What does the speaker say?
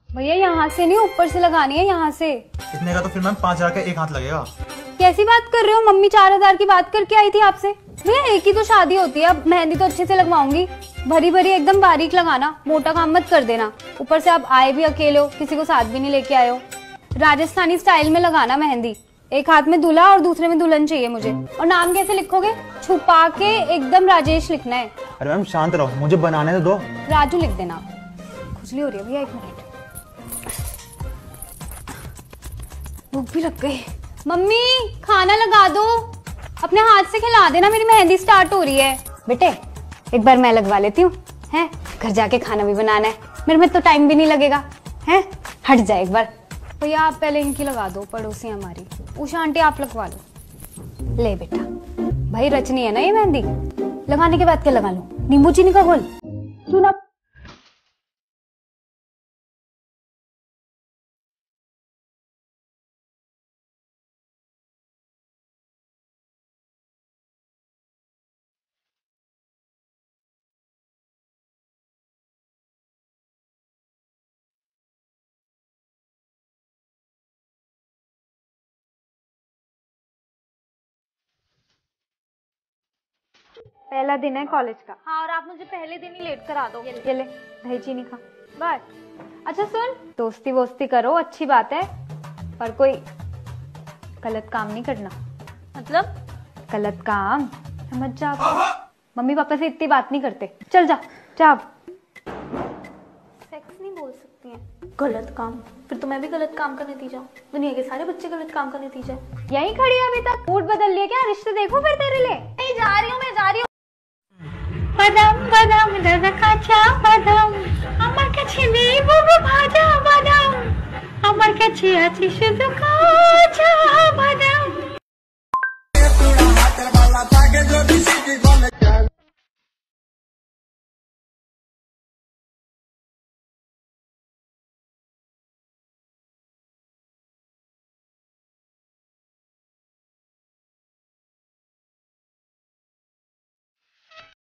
भैया यहाँ से नहीं, ऊपर से लगानी है, यहाँ से। इतने का तो फिर मैम 5,000 का एक हाथ लगेगा। कैसी बात कर रहे हो? मम्मी 4,000 की बात करके आई थी आपसे। भैया एक ही तो शादी होती है, अब मेहंदी तो अच्छे से लगवाऊंगी। भरी भरी एकदम बारीक लगाना, मोटा काम मत कर देना। ऊपर से आप आए भी अकेले हो, किसी को साथ भी नहीं लेके आए हो। राजस्थानी स्टाइल में लगाना मेहंदी, एक हाथ में दूल्हा और दूसरे में दुल्हन चाहिए मुझे। और नाम कैसे लिखोगे? छुपा के एकदम राजेश लिखना है। अरे मैम शांत रहो, मुझे बनाने तो दो। राजू लिख देना। खुजली हो रही है भैया, एक मिनट। भूख भी लग गई। मम्मी खाना लगा दो, अपने हाथ से खिला देना, मेरी मेहंदी स्टार्ट हो रही है। बेटे एक बार मैं लगवा लेती हूँ, हैं घर जाके खाना भी बनाना है, मेरे में तो टाइम भी नहीं लगेगा। हैं हट जाए एक बार। भैया आप पहले इनकी लगा दो, पड़ोसी हमारी। उषा आंटी आप लगवा लो। ले बेटा, भाई रचनी है ना ये मेहंदी, लगाने के बाद क्या लगा लो? नींबू चीनी का घोल, चूना। पहला दिन है कॉलेज का। हाँ, और आप मुझे पहले दिन ही लेट करा दो। ये ले दही चीनी खा बस। अच्छा सुन, दोस्ती वोस्ती करो अच्छी बात है, पर कोई गलत काम नहीं करना। मतलब? गलत काम समझ जा। मम्मी पापा से इतनी बात नहीं करते। चल जा जा। सेक्स नहीं बोल सकती हैं। गलत काम? फिर तो मैं भी गलत काम का नतीजा। दुनिया के सारे बच्चे गलत काम का नतीजा है। यहीं खड़ी है अभी तक? मूड बदल लिया क्या? रिश्ते देखो फिर तेरे लिए। नहीं जा रही हूँ, मैं जा रही हूँ। বাদাম বাদাম দাদা কাঁচা বাদাম আমার কাছে নেই বাবু ভাজা বাদাম আমার কাছে আছে শুধু